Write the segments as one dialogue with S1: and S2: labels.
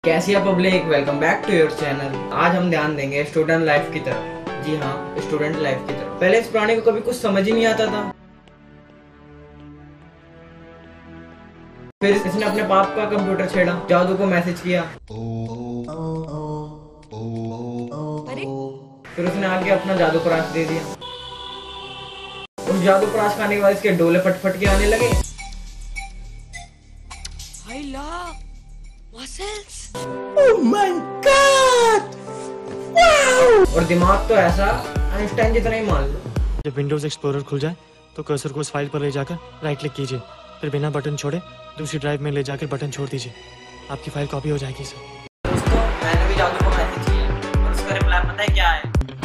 S1: कैसी है public, welcome back to your channel. आज हम ध्यान देंगे स्टूडेंट लाइफ की तरफ। जी हाँ, स्टूडेंट लाइफ की तरफ। पहले इस प्राणी को कभी कुछ समझ ही नहीं आता था। फिर इसने अपने पाप का कंप्यूटर छेड़ा, जादू को मैसेज किया। फिर उसने आगे अपना जादू पराश दे दिया। उस जादू पराश खाने के बाद इसके डोले फट के आने लगे। Oh my God! Wow! और दिमाग तो ऐसा आइंस्टाइन जितना ही मान लो।
S2: जब विंडोज एक्सप्लोरर खुल जाए तो कर्सर को उस फाइल पर ले जाकर राइट क्लिक कीजिए, फिर बिना बटन छोड़े दूसरी ड्राइव में ले जाकर बटन छोड़ दीजिए। आपकी फाइल कॉपी हो जाएगी सर।
S1: दोस्तों, मैंने भी जादू को मैसेज किया और उसका रिप्लाई पता है क्या है?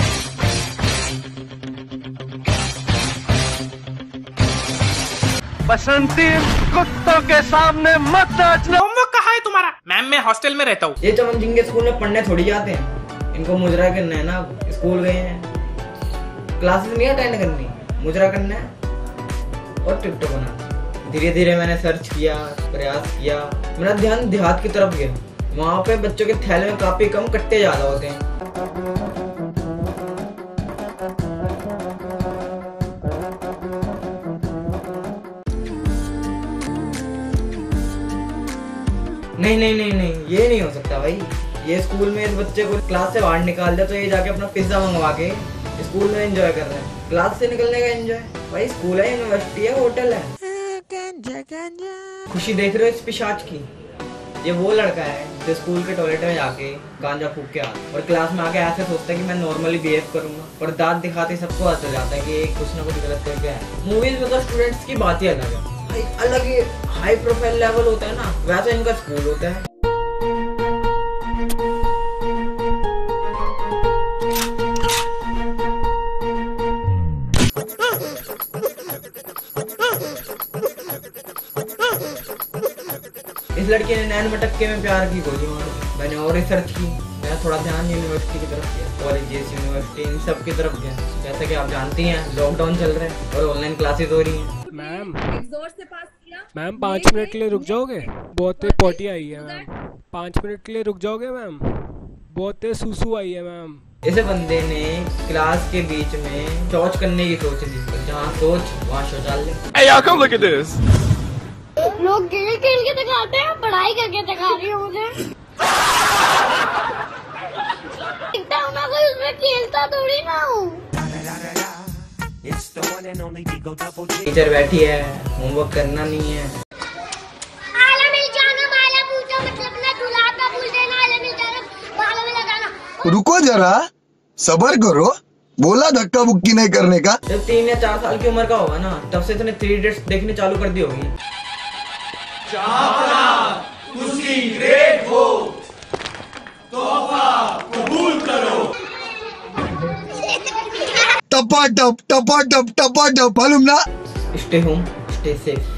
S3: बसंती, कुत्तों के सामने मत नाचना।
S4: होमवर्क कहाँ है तुम्हारा? मैम, मैं हॉस्टल में रहता हूँ।
S1: ये चमन जिनके स्कूल में पढ़ने थोड़ी जाते हैं, इनको मुजरा करना है ना। स्कूल गए हैं, क्लासेस नहीं अटेंड करनी, मुजरा करना है और टिकटॉक बनाना। धीरे धीरे मैंने सर्च किया, प्रयास किया। मेरा ध्यान देहात की तरफ गया। वहाँ पे बच्चों के थैले में काफी कम कट्टे ज्यादा होते हैं। नहीं, ये नहीं हो सकता भाई। ये स्कूल में इस बच्चे को क्लास से बाहर निकाल दिया तो ये जाके अपना पिज्जा मंगवा के स्कूल में एंजॉय कर रहे हैं। क्लास से निकलने का एंजॉय? भाई स्कूल है, यूनिवर्सिटी है, होटल है। खुशी देख रहे हो इस पिशाच की? ये वो लड़का है जो स्कूल के टॉयलेट में जाके गांजा फूक के आता और क्लास में आके ऐसे सोचता है कि मैं नॉर्मली बिहेव करूंगा, पर दांत दिखाते सबको पता चल जाता है कि ये कुछ ना कुछ गलत करके है। मूवीज में तो स्टूडेंट्स की बात ही अलग है, अलग ही हाई प्रोफाइल लेवल होता है ना, वैसा इनका स्कूल होता है। इस लड़की ने नैन मटक्के में प्यार की गोली मार दी। मैंने और रिसर्च की, मैं थोड़ा ध्यान यूनिवर्सिटी की तरफ गया, कॉलेजेस, यूनिवर्सिटी, इन सब की तरफ गया। जैसा कि आप जानती हैं, लॉकडाउन चल रहा है और ऑनलाइन क्लासेस हो रही हैं।
S5: मैम, जोर से पास किया। मैम 5 मिनट के लिए रुक जाओगे? बहुत तेज पोटी आई है मैम। 5 मिनट के लिए रुक जाओगे मैम? बहुत तेज सुसु आई है मैम।
S1: इस बंदे ने क्लास के बीच में शौच करने की सोच ली। जहाँ सोच वहाँ शौचालय।
S3: Hey y'all, come look at this.
S6: लोग खेल के दिखाते हैं, पढ़ाई करके दिखा रही हो मुझे। दिखता हूँ ना, कोई उसमें खेलता थोड़ी ना हूँ।
S1: टीचर बैठी है, होमवर्क करना नहीं है।
S6: आला मिल जाना, माला पूछो, मतलब ना गुलाब का फूल देना, आला मिल जाना, बालों में लगाना।
S7: रुको जरा, सबर करो। बोला धक्का बुक्की नहीं करने का।
S1: जब 3 या 4 साल की उम्र का होगा ना, तब से इसने 3 इडियट्स देखने चालू कर दी होगी।
S3: उसकी ग्रेट हो, तोहफा कबूल करो।
S7: टपा टप मालूम ना।
S1: Stay home, stay safe.